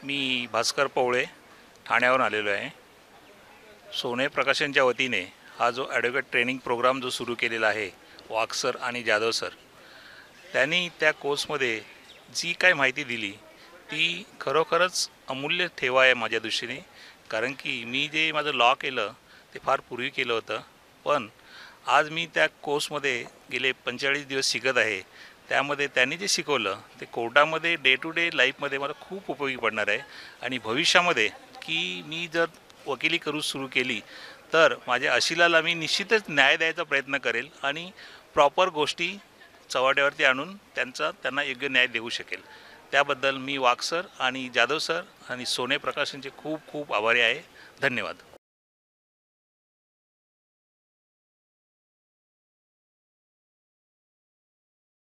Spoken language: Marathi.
मी भास्कर पवळे ठाण्यावरून आलेलो आहे। सोने प्रकाशनच्या वतीने हा जो ॲडव्होकेट ट्रेनिंग प्रोग्राम जो सुरू केलेला आहे वाघ सर आणि जाधव सर, त्यांनी त्या कोर्समध्ये जी काय माहिती दिली ती खरोखरच अमूल्य ठेवा आहे माझ्या दृष्टीने। कारण की मी जे माझं लॉ केलं ते फार पूर्वी केलं होतं, पण आज मी त्या कोर्समध्ये गेले 45 दिवस शिकत आहे। त्यामध्ये त्यांनी जे शिकवलं ते कोर्टामध्ये डे टू डे लाईफमध्ये मला खूप उपयोगी पडणार आहे। आणि भविष्यामध्ये की मी जर वकिली करू सुरू केली तर माझ्या अशिलाला मी निश्चितच न्याय द्यायचा प्रयत्न करेल आणि प्रॉपर गोष्टी चव्हाट्यावरती आणून त्यांना योग्य न्याय देऊ शकेल। त्याबद्दल मी वाघ सर आणि जाधव सर आणि सोने प्रकाशनचे खूप खूप आभारी आहे। धन्यवाद।